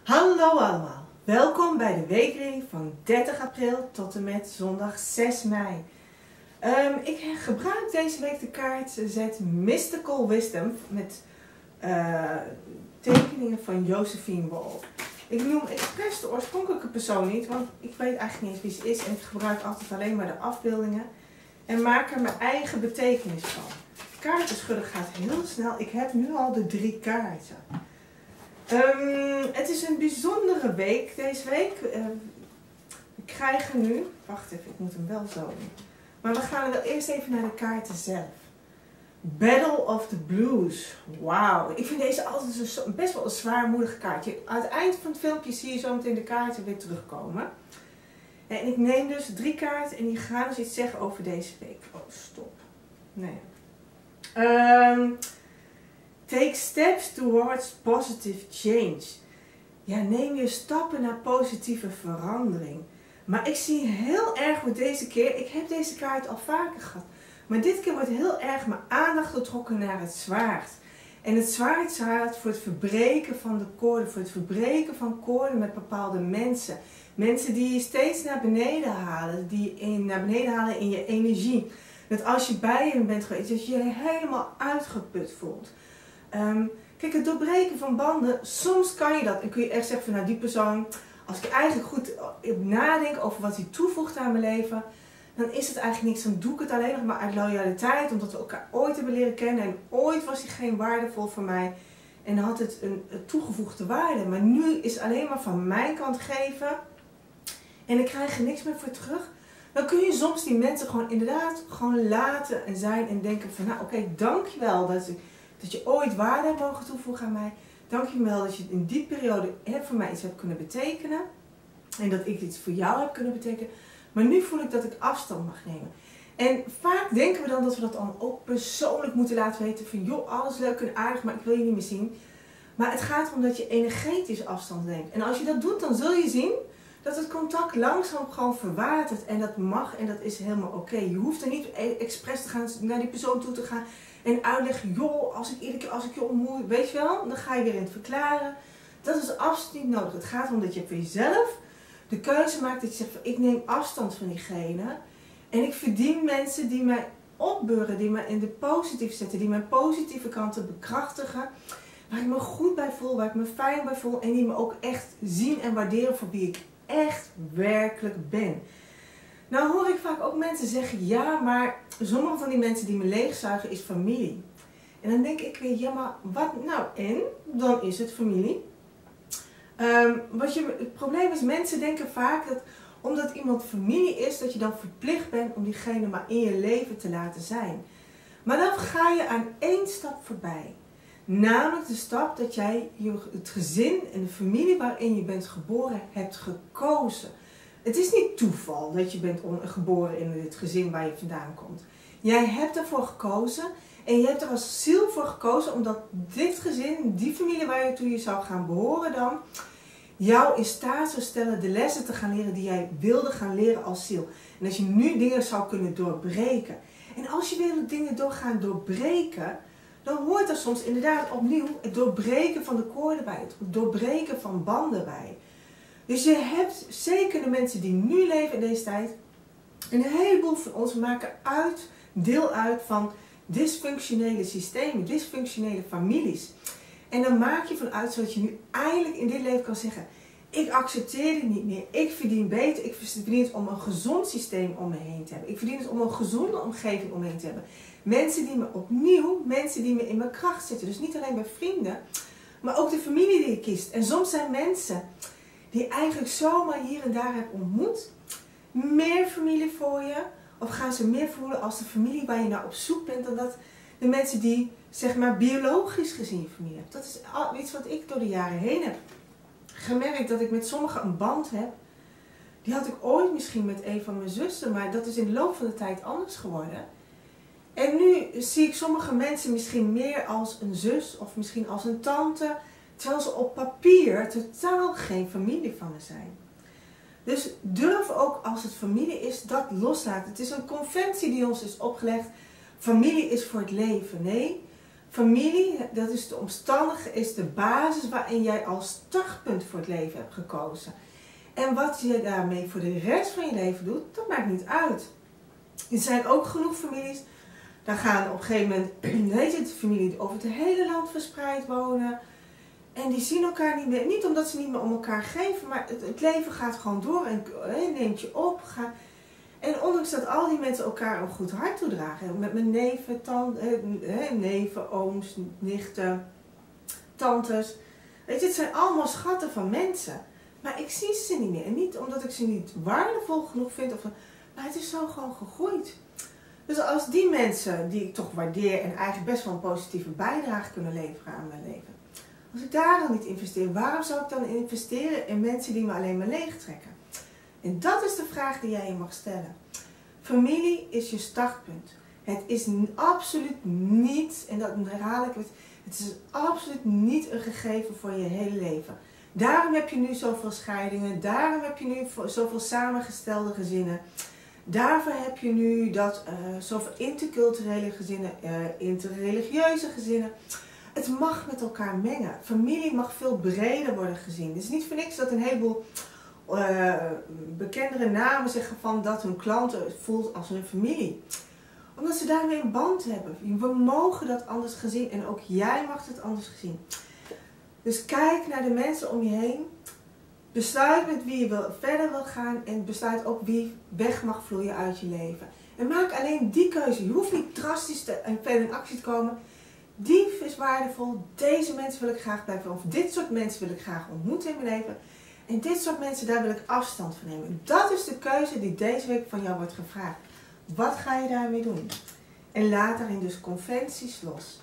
Hallo allemaal, welkom bij de weekreading van 30 april tot en met zondag 6 mei. Ik gebruik deze week de kaartzet Mystical Wisdom met tekeningen van Josephine Wall. Ik noem expres de oorspronkelijke persoon niet, want ik weet eigenlijk niet eens wie ze is en ik gebruik altijd alleen maar de afbeeldingen en maak er mijn eigen betekenis van. Kaarten schudden gaat heel snel, ik heb nu al de 3 kaarten. Het is een bijzondere week deze week. We krijgen nu, wacht even, ik moet hem wel zo doen. Maar we gaan wel eerst even naar de kaarten zelf. Battle of the Blues. Wauw, ik vind deze altijd best wel een zwaarmoedige kaartje. Aan het eind van het filmpje zie je zo meteen de kaarten weer terugkomen. En ik neem dus 3 kaarten en die gaan dus iets zeggen over deze week. Oh, stop. Nee. Take steps towards positive change. Ja, neem je stappen naar positieve verandering. Maar ik zie heel erg met deze keer, ik heb deze kaart al vaker gehad, maar dit keer wordt heel erg mijn aandacht getrokken naar het zwaard. En het zwaard staat voor het verbreken van de koorden, voor het verbreken van koorden met bepaalde mensen. Mensen die je steeds naar beneden halen, naar beneden halen in je energie. Dat als je bij hen bent geweest, dat je je helemaal uitgeput voelt. Kijk, het doorbreken van banden, soms kan je dat. En kun je echt zeggen van, nou die persoon, als ik eigenlijk goed nadenk over wat hij toevoegt aan mijn leven, dan is het eigenlijk niks. Dan doe ik het alleen nog maar uit loyaliteit, omdat we elkaar ooit hebben leren kennen. En ooit was diegene waardevol voor mij en had het een toegevoegde waarde. Maar nu is het alleen maar van mijn kant geven en ik krijg er niks meer voor terug. Dan kun je soms die mensen gewoon inderdaad gewoon laten en zijn en denken van, nou oké, dankjewel dat je ooit waarde hebt mogen toevoegen aan mij. Dankjewel dat je in die periode voor mij iets hebt kunnen betekenen. En dat ik iets voor jou heb kunnen betekenen. Maar nu voel ik dat ik afstand mag nemen. En vaak denken we dan dat we dat dan ook persoonlijk moeten laten weten. Van joh, alles leuk en aardig, maar ik wil je niet meer zien. Maar het gaat erom dat je energetisch afstand neemt. En als je dat doet, dan zul je zien dat het contact langzaam gewoon verwatert. En dat mag en dat is helemaal oké. Je hoeft er niet expres te gaan, naar die persoon toe te gaan en uitleggen, joh, iedere keer als ik je ontmoet, weet je wel, dan ga je weer in het verklaren. Dat is absoluut niet nodig. Het gaat erom dat je voor jezelf de keuze maakt dat je zegt, ik neem afstand van diegene. En ik verdien mensen die mij opbeuren, die mij in de positief zetten, die mijn positieve kanten bekrachtigen. Waar ik me goed bij voel, waar ik me fijn bij voel en die me ook echt zien en waarderen voor wie ik echt werkelijk ben. Nou hoor ik vaak ook mensen zeggen, ja, maar sommige van die mensen die me leegzuigen is familie. En dan denk ik weer, ja, maar wat nou en? Dan is het familie. Het probleem is, mensen denken vaak dat omdat iemand familie is, dat je dan verplicht bent om diegene maar in je leven te laten zijn. Maar dan ga je aan 1 stap voorbij. Namelijk de stap dat jij het gezin en de familie waarin je bent geboren hebt gekozen. Het is niet toeval dat je bent geboren in het gezin waar je vandaan komt. Jij hebt ervoor gekozen en je hebt er als ziel voor gekozen omdat dit gezin, die familie waar je toe je zou gaan behoren dan, jou in staat zou stellen de lessen te gaan leren die jij wilde gaan leren als ziel. En als je nu dingen zou kunnen doorbreken. En als je weer dingen gaan doorbreken, dan hoort er soms inderdaad opnieuw het doorbreken van de koorden bij, het doorbreken van banden bij. Dus je hebt zeker de mensen die nu leven in deze tijd, een heleboel van ons maken deel uit van dysfunctionele systemen, dysfunctionele families. En dan maak je vanuit zodat je nu eindelijk in dit leven kan zeggen, ik accepteer het niet meer, ik verdien beter, ik verdien het om een gezond systeem om me heen te hebben. Ik verdien het om een gezonde omgeving om me heen te hebben. Mensen die me in mijn kracht zetten. Dus niet alleen bij vrienden, maar ook de familie die je kiest. En soms zijn mensen die je eigenlijk zomaar hier en daar hebt ontmoet, meer familie voor je, of gaan ze meer voelen als de familie waar je naar op zoek bent, dan dat de mensen die, zeg maar, biologisch gezien je familie hebt. Dat is iets wat ik door de jaren heen heb gemerkt, dat ik met sommigen een band heb. Die had ik ooit misschien met een van mijn zussen, maar dat is in de loop van de tijd anders geworden. En nu zie ik sommige mensen misschien meer als een zus of misschien als een tante, terwijl ze op papier totaal geen familie van me zijn. Dus durf ook als het familie is, dat loslaten. Het is een conventie die ons is opgelegd. Familie is voor het leven. Nee, Familie, dat is de omstandigheid, is de basis waarin jij als startpunt voor het leven hebt gekozen. En wat je daarmee voor de rest van je leven doet, dat maakt niet uit. Er zijn ook genoeg families, daar gaan op een gegeven moment, weet je, de familie over het hele land verspreid wonen. En die zien elkaar niet meer, niet omdat ze niet meer om elkaar geven, maar het leven gaat gewoon door en neemt je op. En ondanks dat al die mensen elkaar een goed hart toedragen, met mijn neven, ooms, nichten, tantes. Weet je, het zijn allemaal schatten van mensen. Maar ik zie ze niet meer. En niet omdat ik ze niet waardevol genoeg vind, maar het is zo gewoon gegroeid. Dus als die mensen, die ik toch waardeer en eigenlijk best wel een positieve bijdrage kunnen leveren aan mijn leven. Als ik daar dan niet investeer, waarom zou ik dan investeren in mensen die me alleen maar leegtrekken? En dat is de vraag die jij je mag stellen. Familie is je startpunt. Het is absoluut niet, en dat herhaal ik, het is absoluut niet een gegeven voor je hele leven. Daarom heb je nu zoveel scheidingen, daarom heb je nu zoveel samengestelde gezinnen. Daarvoor heb je nu zoveel interculturele gezinnen, interreligieuze gezinnen. Het mag met elkaar mengen. Familie mag veel breder worden gezien. Het is niet voor niks dat een heleboel bekendere namen zeggen van dat hun klanten het voelt als hun familie. Omdat ze daarmee een band hebben. We mogen dat anders gezien en ook jij mag het anders gezien. Dus kijk naar de mensen om je heen. Besluit met wie je verder wil gaan en besluit ook wie weg mag vloeien uit je leven. En maak alleen die keuze. Je hoeft niet drastisch verder in actie te komen. Die is waardevol. Deze mensen wil ik graag blijven. Of dit soort mensen wil ik graag ontmoeten in mijn leven. En dit soort mensen, daar wil ik afstand van nemen. Dat is de keuze die deze week van jou wordt gevraagd. Wat ga je daarmee doen? En laat daarin dus conventies los.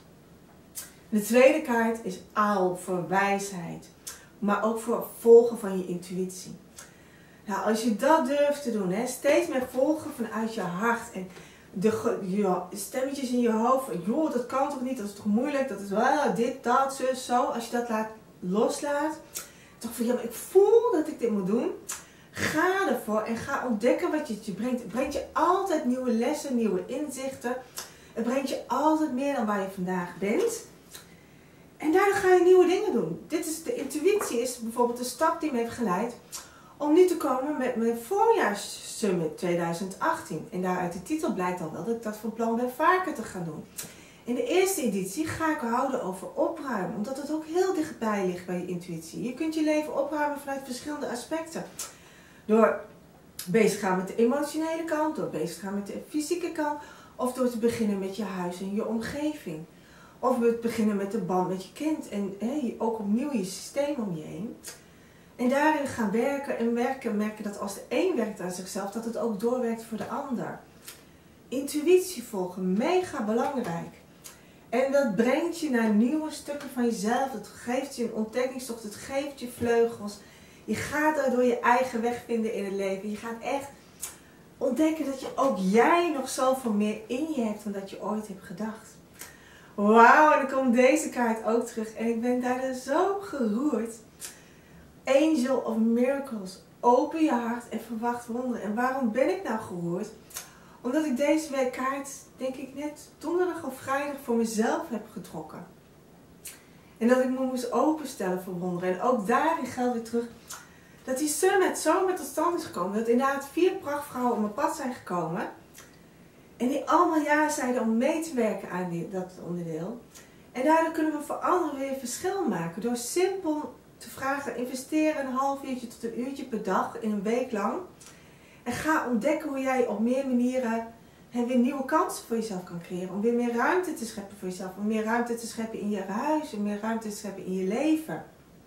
De tweede kaart is aal voor wijsheid. Maar ook voor volgen van je intuïtie. Nou, als je dat durft te doen, steeds meer volgen vanuit je hart. En de stemmetjes in je hoofd. Joh, dat kan toch niet, dat is toch moeilijk. Dat is dit, dat, zus, zo. Als je dat loslaat. Toch van, ja, maar ik voel dat ik dit moet doen. Ga ervoor en ga ontdekken wat het je brengt. Het brengt je altijd nieuwe lessen, nieuwe inzichten. Het brengt je altijd meer dan waar je vandaag bent. En daardoor ga je nieuwe dingen doen. De intuïtie is bijvoorbeeld de stap die me heeft geleid om nu te komen met mijn voorjaarssummit 2018. En daaruit de titel blijkt al wel dat ik dat van plan ben vaker te gaan doen. In de eerste editie ga ik houden over opruimen, omdat het ook heel dichtbij ligt bij je intuïtie. Je kunt je leven opruimen vanuit verschillende aspecten. Door bezig te gaan met de emotionele kant, door bezig te gaan met de fysieke kant, of door te beginnen met je huis en je omgeving. Of door te beginnen met de band met je kind en ook opnieuw je systeem om je heen. En daarin gaan werken en merken dat als de een werkt aan zichzelf, dat het ook doorwerkt voor de ander. Intuïtie volgen, mega belangrijk. En dat brengt je naar nieuwe stukken van jezelf. Het geeft je een ontdekkingstocht, het geeft je vleugels. Je gaat daardoor je eigen weg vinden in het leven. Je gaat echt ontdekken dat ook jij nog zoveel meer in je hebt dan dat je ooit hebt gedacht. Wauw, en dan komt deze kaart ook terug. En ik ben daar zo geroerd. Angel of Miracles. Open je hart en verwacht wonderen. En waarom ben ik nou geroerd? Omdat ik deze week kaart, denk ik net donderdag of vrijdag voor mezelf heb getrokken. En dat ik me moest openstellen voor wonderen. En ook daarin geldt weer terug dat die summit zo met tot stand is gekomen. Dat inderdaad 4 prachtvrouwen op mijn pad zijn gekomen. En die allemaal ja zeiden om mee te werken aan dat onderdeel. En daardoor kunnen we voor anderen weer verschil maken. Door simpel te vragen, investeer een half uurtje tot een uurtje per dag in een week lang. En ga ontdekken hoe jij op meer manieren weer nieuwe kansen voor jezelf kan creëren. Om weer meer ruimte te scheppen voor jezelf. Om meer ruimte te scheppen in je huis. Om meer ruimte te scheppen in je leven.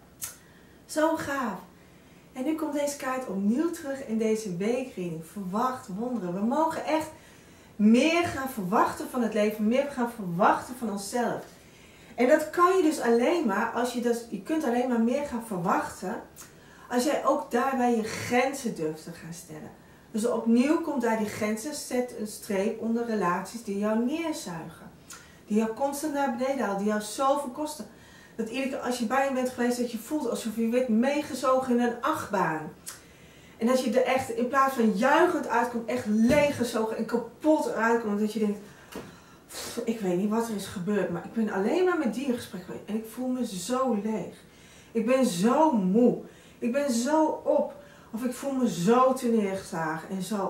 Zo gaaf. En nu komt deze kaart opnieuw terug in deze weekreading. Verwacht wonderen. We mogen echt meer gaan verwachten van het leven. Meer gaan verwachten van onszelf. En dat kan je dus alleen maar als je kunt alleen maar meer gaan verwachten. Als jij ook daarbij je grenzen durft te gaan stellen. Dus opnieuw komt daar die grenzen. Zet een streep onder relaties die jou neerzuigen. Die jou constant naar beneden halen. Die jou zoveel kosten. Dat iedere keer als je bij je bent geweest dat je voelt alsof je werd meegezogen in een achtbaan. En dat je er echt in plaats van juichend uitkomt echt leeggezogen en kapot uitkomt. Dat je denkt, Ik weet niet wat er is gebeurd, maar ik ben alleen maar met die in gesprek geweest. En ik voel me zo leeg. Ik ben zo moe. Ik ben zo op. Of ik voel me zo neergeslagen en zo.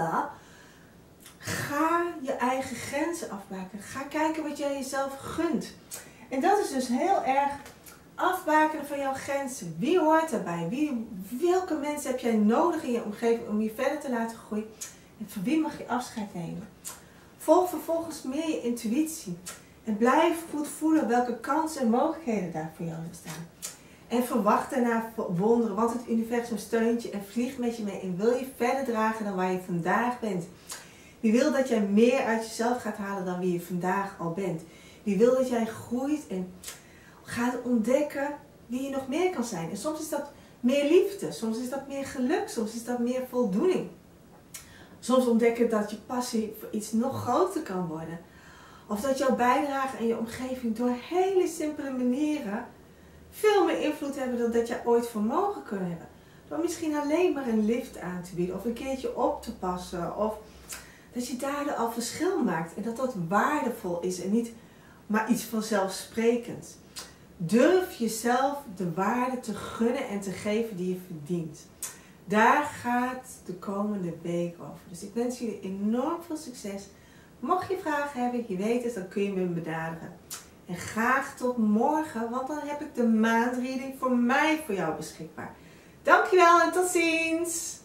Ga je eigen grenzen afbaken. Ga kijken wat jij jezelf gunt. En dat is dus heel erg afbakenen van jouw grenzen. Wie hoort daarbij? Welke mensen heb jij nodig in je omgeving om je verder te laten groeien? En van wie mag je afscheid nemen? Volg vervolgens meer je intuïtie. En blijf goed voelen welke kansen en mogelijkheden daar voor jou bestaan. En verwacht daarna wonderen, want het universum steunt je en vliegt met je mee en wil je verder dragen dan waar je vandaag bent. Die wil dat jij meer uit jezelf gaat halen dan wie je vandaag al bent. Die wil dat jij groeit en gaat ontdekken wie je nog meer kan zijn. En soms is dat meer liefde, soms is dat meer geluk, soms is dat meer voldoening. Soms ontdekken dat je passie voor iets nog groter kan worden. Of dat jouw bijdrage aan je omgeving door hele simpele manieren veel meer invloed hebben dan dat jij ooit vermogen kunnen hebben. Door misschien alleen maar een lift aan te bieden of een keertje op te passen. Of dat je daardoor al verschil maakt en dat dat waardevol is en niet maar iets vanzelfsprekends. Durf jezelf de waarde te gunnen en te geven die je verdient. Daar gaat de komende week over. Dus ik wens jullie enorm veel succes. Mocht je vragen hebben, je weet het, dan kun je me benaderen. En graag tot morgen, want dan heb ik de maandreading voor mij voor jou beschikbaar. Dankjewel en tot ziens!